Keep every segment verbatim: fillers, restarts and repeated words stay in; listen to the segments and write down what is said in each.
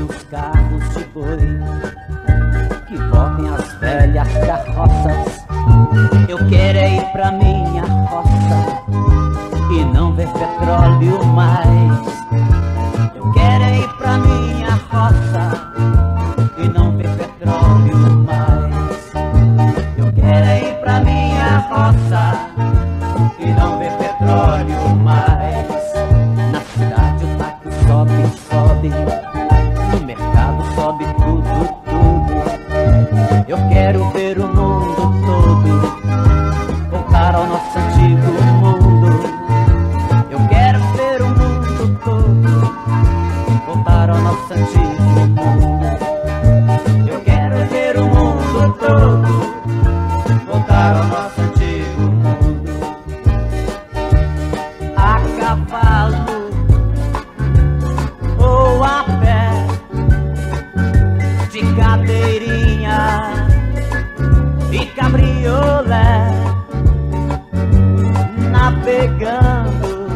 os carros de boi, que voltem as velhas carroças. Eu quero é ir pra minha roça e não ver petróleo mais. Eu quero é ir pra minha roça e não ver petróleo mais. Eu quero é ir pra minha roça e não ver petróleo mais. Na cidade o táxi sobe, sobe, no mercado sobe tudo, tudo. Eu quero ver o mundo todo, voltar ao nosso antigo mundo. Eu quero ver o mundo todo, voltar ao nosso antigo mundo. Eu quero ver o mundo todo, voltar ao nosso antigo mundo. A cavalo ou a pé, de cadeirinha e cabriolé, navegando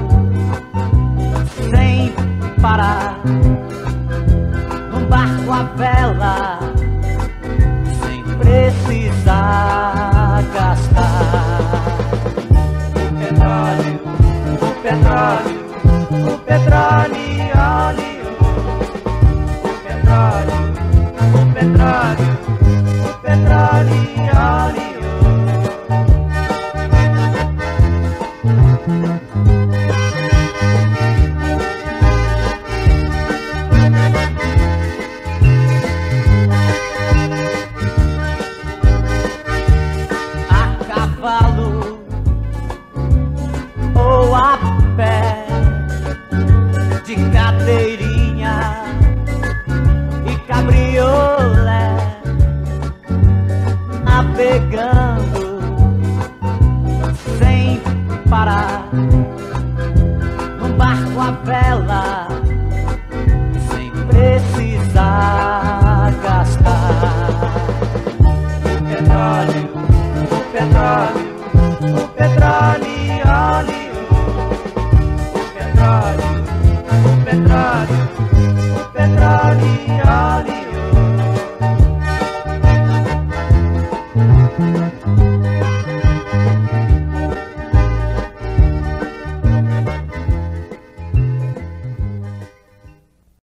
sem parar, num barco à vela, sem precisar gastar. O petróleo, o petróleo, o petróleo, óleo, o petróleo, o petróleo.